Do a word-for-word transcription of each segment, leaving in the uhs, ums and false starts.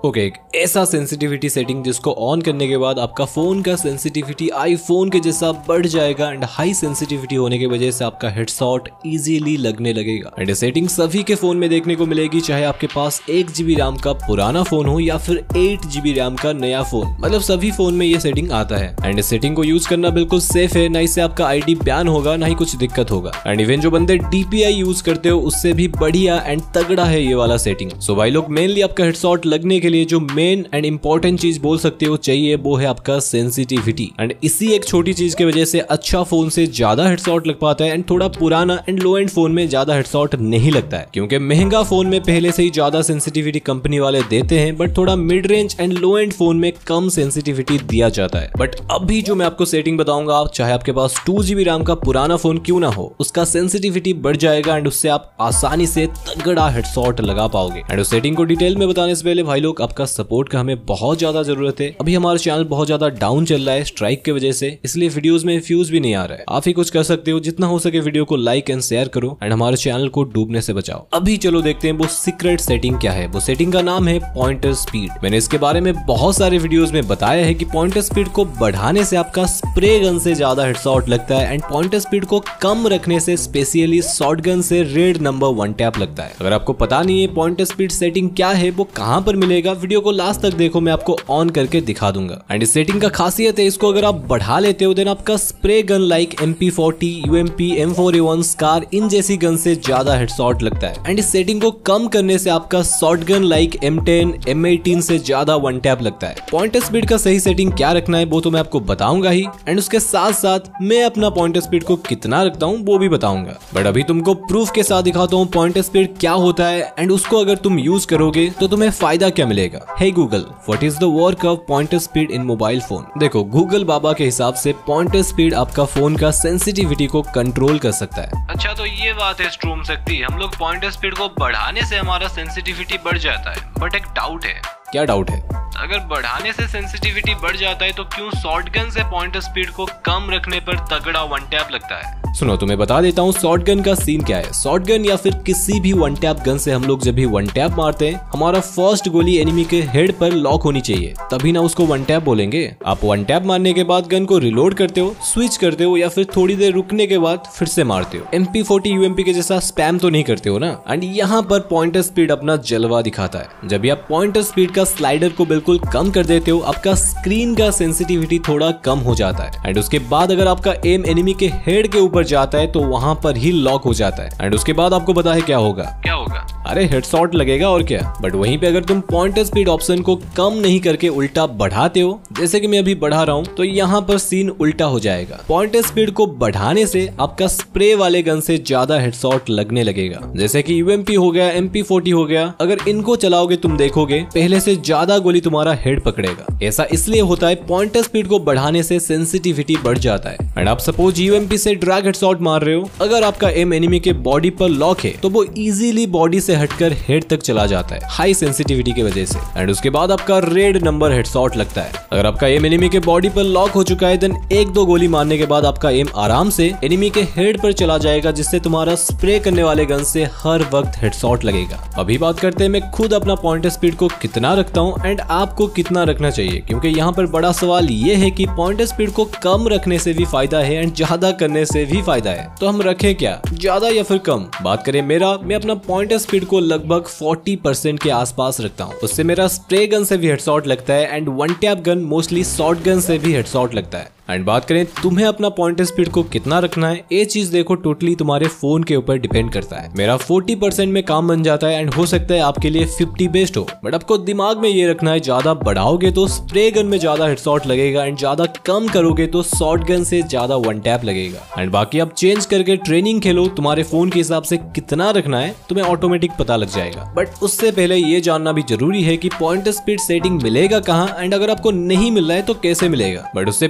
Okay, एक ऐसा sensitivity setting जिसको ऑन करने के बाद आपका फोन का सेंसिटिविटी आईफोन के जैसा बढ़ जाएगा एंड हाई सेंसिटिविटी होने की वजह से आपका हेडशॉट इजीली लगने लगेगा। एंड सेटिंग सभी के फोन में देखने को मिलेगी, चाहे आपके पास एक जीबी रैम का पुराना फोन हो या फिर एट जीबी रैम का नया फोन, मतलब सभी फोन में ये सेटिंग आता है। एंड इस सेटिंग को यूज करना बिल्कुल सेफ है, ना इससे आपका आईडी बैन होगा ना ही कुछ दिक्कत होगा। एंड इवन जो बंदे डीपीआई यूज करते हो उससे भी बढ़िया एंड तगड़ा है ये वाला सेटिंग। सो भाई लोग, मेनली आपका हेडशॉट लगने के लिए जो मेन एंड इंपॉर्टेंट चीज बोल सकते हो चाहिए, वो है आपका सेंसिटिविटी। एंड इसी एक छोटी चीज की वजह से अच्छा फोन से ज्यादा हेडशॉट लग पाता है एंड थोड़ा पुराना एंड लो एंड फोन में ज्यादा हेडशॉट नहीं लगता है, क्योंकि महंगा फोन में पहले से ही ज्यादा सेंसिटिविटी कंपनी वाले देते हैं, बट थोड़ा mid range and low end phone में कम सेंसिटिविटी दिया जाता है। बट अभी जो मैं आपको सेटिंग बताऊंगा, चाहे आपके पास टू जीबी रैम का पुराना फोन क्यों ना हो, उसका सेंसिटिविटी बढ़ जाएगा एंड उससे आप आसानी से तगड़ा हेडशॉट लगा पाओगे। एंड उस सेटिंग को डिटेल में बताने से पहले भाई लोग, आपका सपोर्ट का हमें बहुत ज्यादा जरूरत है। अभी हमारा चैनल बहुत ज्यादा डाउन चल रहा है स्ट्राइक की वजह से, इसलिए वीडियोस में व्यूज भी नहीं आ रहा है। आप ही कुछ कर सकते हो, जितना हो सके वीडियो को लाइक एंड शेयर करो एंड हमारे चैनल को डूबने से बचाओ। अभी चलो देखते हैं वो सीक्रेट सेटिंग क्या है। वो सेटिंग का नाम है पॉइंटर स्पीड। मैंने इसके बारे में बहुत सारे वीडियोस में बताया है कि पॉइंटर स्पीड को बढ़ाने से आपका स्प्रे गन से ज्यादा हेडशॉट लगता है एंड पॉइंटर स्पीड को कम रखने से स्पेशली शॉटगन से रेड नंबर वन टैप लगता है। अगर आपको पता नहीं है पॉइंटर स्पीड सेटिंग क्या है, वो कहां पर मिलेगा, वीडियो को लास्ट तक देखो, मैं आपको ऑन करके दिखा दूंगा। एंड इस सेटिंग का खासियत है, इसको अगर आप बढ़ा लेते हो देन आपका spray gun like M P forty, U M P, M four A one, scar इन जैसी गन से ज्यादा हेडशॉट लगता है। एंड इस सेटिंग को कम करने से आपका shotgun like M ten, M eighteen से ज्यादा वन टैप लगता है। पॉइंटर स्पीड का सही सेटिंग क्या रखना है वो तो मैं आपको बताऊंगा ही, एंड उसके साथ साथ मैं अपना पॉइंटर स्पीड को कितना रखता हूँ वो भी बताऊंगा। बट अभी तुमको प्रूफ के साथ दिखाता हूँ पॉइंटर स्पीड क्या होता है एंड उसको अगर तुम यूज करोगे तो तुम्हें फायदा क्या मिलेगा। Hey Google, what is the work of pointer speed in mobile phone. देखो, गूगल बाबा के हिसाब से पॉइंटर स्पीड आपका फोन का सेंसिटिविटी को कंट्रोल कर सकता है। अच्छा, तो ये बात है स्ट्रोम शक्ति, हम लोग पॉइंटर स्पीड को बढ़ाने से हमारा सेंसिटिविटी बढ़ जाता है। बट एक डाउट है। क्या डाउट है? अगर बढ़ाने से सेंसिटिविटी बढ़ जाता है तो क्यों शॉटगन से पॉइंटर स्पीड को कम रखने पर तगड़ा वन टैप लगता है? सुनो, तुम्हें बता देता हूँ शॉटगन का सीन क्या है। शॉटगन या फिर किसी भी वन टैप गन से हम लोग जब भी वन टैप मारते हैं, हमारा फर्स्ट गोली एनिमी के हेड पर लॉक होनी चाहिए, तभी ना उसको वन टैप बोलेंगे। आप वन टैप मारने के बाद गन को रिलोड करते हो, स्विच करते हो या फिर थोड़ी देर रुकने के बाद फिर से मारते हो। M P forty, U M P के जैसा स्पैम तो नहीं करते हो ना। एंड यहाँ पर पॉइंटर स्पीड अपना जलवा दिखाता है। जब भी आप पॉइंटर स्पीड का स्लाइडर को बिल्कुल कम कर देते हो, आपका स्क्रीन का सेंसिटिविटी थोड़ा कम हो जाता है। एंड उसके बाद अगर आपका एम एनिमी के हेड के ऊपर जाता है तो वहां पर ही लॉक हो जाता है। एंड उसके बाद आपको पता है क्या होगा? क्या होगा? अरे हेडशॉट लगेगा और क्या। बट वहीं पे अगर तुम पॉइंटर स्पीड ऑप्शन को कम नहीं करके उल्टा बढ़ाते हो, जैसे कि मैं अभी बढ़ा रहा हूँ, तो यहाँ पर सीन उल्टा हो जाएगा। पॉइंटर स्पीड को बढ़ाने से आपका स्प्रे वाले गन से ज्यादा हेडशॉट लगने लगेगा, जैसे कि यू एम पी हो गया, एम पी फोर्टी हो गया। अगर इनको चलाओगे तुम देखोगे पहले से ज्यादा गोली तुम्हारा हेड पकड़ेगा। ऐसा इसलिए होता है, पॉइंटर स्पीड को बढ़ाने से सेंसिटिविटी बढ़ जाता है। एंड आप सपोज यू एम पी से ड्रैग हेडशॉट मार रहे हो, अगर आपका एम एनिमी के बॉडी पर लॉक है तो वो इजीली बॉडी से हटकर हेड तक चला जाता है हाई सेंसिटिविटी की वजह से। एंड उसके बाद आपका रेड नंबर हेडशॉट लगता है। अगर आपका एम एनिमी के बॉडी पर लॉक हो चुका है, देन एक दो गोली मारने के बाद आपका एम आराम से एनिमी के हेड पर चला जाएगा, जिससे तुम्हारा स्प्रे करने वाले गन से हर वक्त हेडशॉट लगेगा। अभी बात करते हैं मैं खुद अपना पॉइंटर स्पीड को कितना रखता हूँ एंड आपको कितना रखना चाहिए, क्योंकि यहाँ पर बड़ा सवाल ये है कि पॉइंटर स्पीड को कम रखने से भी फायदा है एंड ज्यादा करने से भी फायदा है। तो हम रखें क्या, ज्यादा या फिर कम? बात करें मेरा, मैं अपना पॉइंटर स्पीड को लगभग चालीस परसेंट के आसपास रखता हूँ। उससे मेरा स्प्रे गन से भी हेडशॉट लगता है and one tap gun mostly shot gun से भी हेडशॉट लगता है। एंड बात करें तुम्हें अपना पॉइंटर स्पीड को कितना रखना है, ये चीज देखो टोटली तुम्हारे फोन के ऊपर डिपेंड करता है। मेरा चालीस परसेंट में काम बन जाता है एंड हो सकता है आपके लिए पचास बेस्ट हो। बट आपको दिमाग में ये रखना है, ज्यादा बढ़ाओगे तो स्प्रे गन में ज्यादा हेडशॉट लगेगा एंड ज्यादा कम करोगे तो शॉट गन से ज्यादा वन टैप लगेगा। एंड बाकी आप चेंज करके ट्रेनिंग खेलो, तुम्हारे फोन के हिसाब से कितना रखना है तुम्हें ऑटोमेटिक पता लग जाएगा। बट उससे पहले ये जानना भी जरूरी है कि पॉइंटर स्पीड सेटिंग मिलेगा कहाँ एंड अगर आपको नहीं मिल रहा है तो कैसे मिलेगा। बट उससे पहले जिस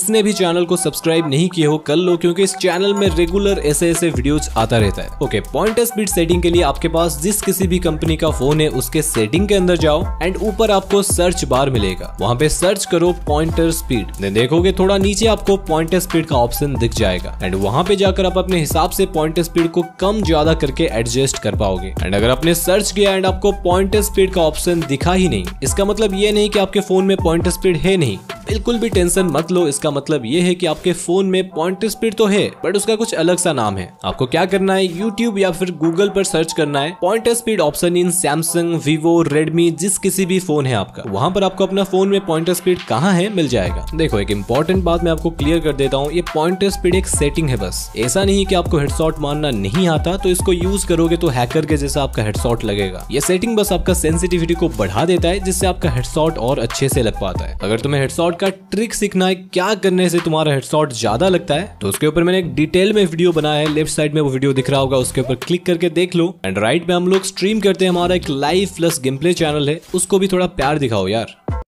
जिसने भी चैनल को सब्सक्राइब नहीं किए हो कर लो, क्योंकि इस चैनल में रेगुलर ऐसे ऐसे वीडियोज आता रहता है। ओके, पॉइंटर स्पीड सेटिंग के लिए आपके पास जिस किसी भी कंपनी का फोन है उसके सेटिंग के अंदर जाओ एंड ऊपर आपको सर्च बार मिलेगा, वहां पे सर्च करो पॉइंटर स्पीड। देन देखोगे थोड़ा नीचे आपको पॉइंटर स्पीड का ऑप्शन दिख जाएगा एंड वहां पे जाकर आप अपने हिसाब से पॉइंटर स्पीड को कम ज्यादा करके एडजस्ट कर पाओगे। एंड अगर आपने सर्च किया एंड आपको पॉइंटर स्पीड का ऑप्शन दिखा ही नहीं, इसका मतलब ये नहीं कि आपके फोन में पॉइंटर स्पीड है नहीं, बिल्कुल भी टेंशन मत लो। इसका मतलब ये है कि आपके फोन में पॉइंटर स्पीड तो है बट उसका कुछ अलग सा नाम है। आपको क्या करना है, यूट्यूब या फिर गूगल पर सर्च करना है pointer speed option in Samsung, Vivo, Redmi, जिस किसी भी फोन है आपका, वहां पर आपको अपना फोन में पॉइंटर स्पीड कहाँ है मिल जाएगा। देखो एक इंपॉर्टेंट बात मैं आपको क्लियर कर देता हूँ, ये पॉइंटर स्पीड एक सेटिंग है बस। ऐसा नहीं कि आपको हेडशॉट मारना नहीं आता तो इसको यूज करोगे तो हैकर के जैसा आपका हेडशॉट लगेगा। ये सेटिंग बस आपका सेंसिटिविटी को बढ़ा देता है जिससे आपका हेडशॉट और अच्छे से लग पाता है। अगर तुम्हें हेडशॉट का ट्रिक सीखना है क्या करने से तुम्हारा हेडशॉट ज्यादा लगता है तो उसके ऊपर मैंने एक डिटेल में वीडियो बनाया है, लेफ्ट साइड में वो वीडियो दिख रहा होगा, उसके ऊपर क्लिक करके देख लो। एंड राइट में हम लोग स्ट्रीम करते हैं, हमारा एक live plus game play channel है, उसको भी थोड़ा प्यार दिखाओ यार।